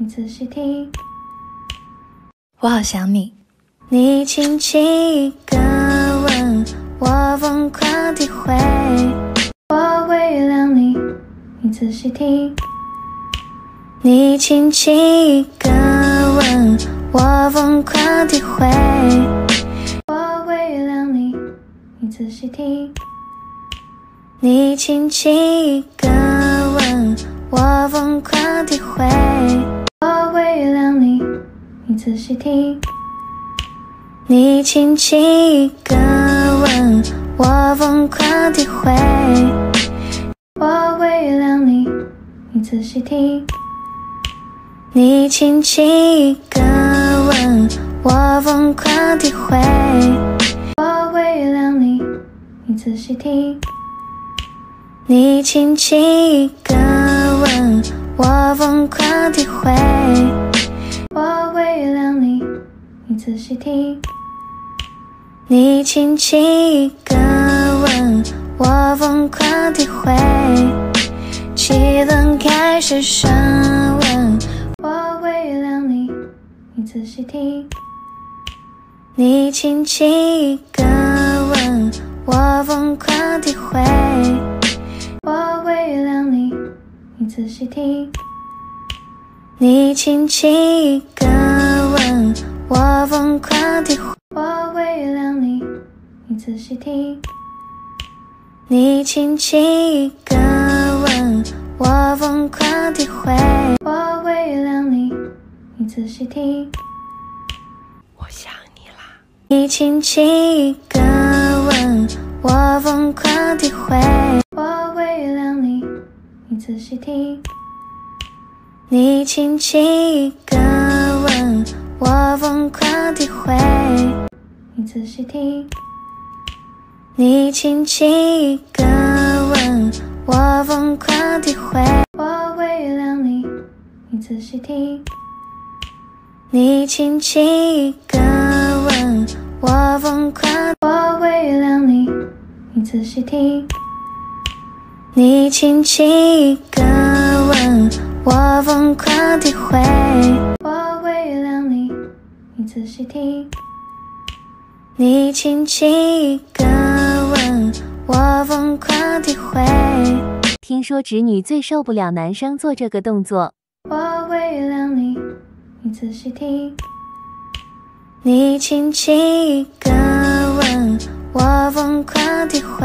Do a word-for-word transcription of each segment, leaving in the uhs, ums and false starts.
仔细听。 我好想你。 你轻轻一个吻，我疯狂体会，我会原谅你。你仔细听。你轻轻一个吻，我疯狂体会，我会原谅你。你仔细听。你轻轻一个吻，我疯狂体会，我会原谅你。你仔细听。你轻轻一个吻，我疯狂体会，我会原谅你。你仔细听。你轻轻一个吻，我疯狂体会，我会原谅你。你仔细听。你轻轻一个吻，我疯狂体会，我会原谅你。你仔细听。你轻轻一个吻，我疯狂体会，气氛开始升温，我会原谅你。你仔细听。你轻轻一个吻，我疯狂体会，我会原谅你。你仔细听。你轻轻一个吻，我疯狂体会，我会原谅你。你仔细听。你轻轻一个吻，我疯狂体会，我会原谅你。你仔细听。 我想你啦。 你轻轻一个吻，我疯狂体会，我会原谅你。你仔细听。你轻轻一个吻，我疯狂体会，你仔细听。你轻轻一个吻，我疯狂体会，我会原谅你。你仔细听。你轻轻一个吻，我疯狂，我会原谅你。你仔细听。你轻轻一个吻，我疯狂体会，我会原谅你。你仔细听。你轻轻一个吻，我疯狂体会。 听说直女最受不了男生做这个动作。 我会原谅你。你仔细听。你轻轻一个吻，我疯狂体会，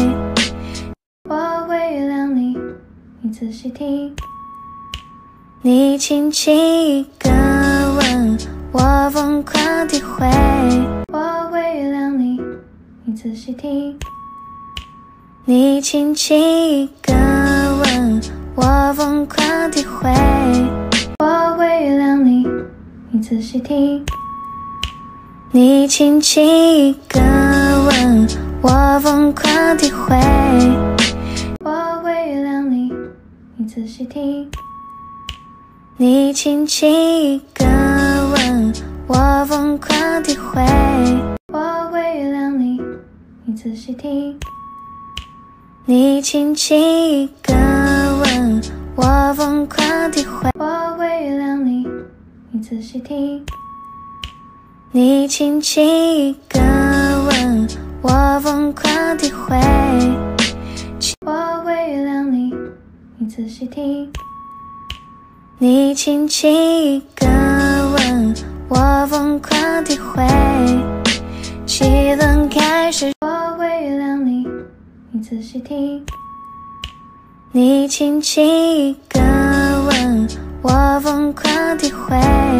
我会原谅你。你仔细听。你轻轻一个吻，我疯狂体会，我会原谅你。你仔细听。你轻轻一个吻，我疯狂体会，我会原谅你。你仔细听。你轻轻一个吻，我疯狂体会，我会原谅你。你仔细听。你轻轻一个吻，我疯狂体会，我会原谅你。你仔细听。你轻轻一个吻，我疯狂体会，我会原谅你。你仔细听。你轻轻一个吻，我疯狂体会，我会原谅你。你仔细听。你轻轻一个吻，我疯狂体会，气氛开始，我会原谅你。你仔细听。你轻轻一个吻，我疯狂体会。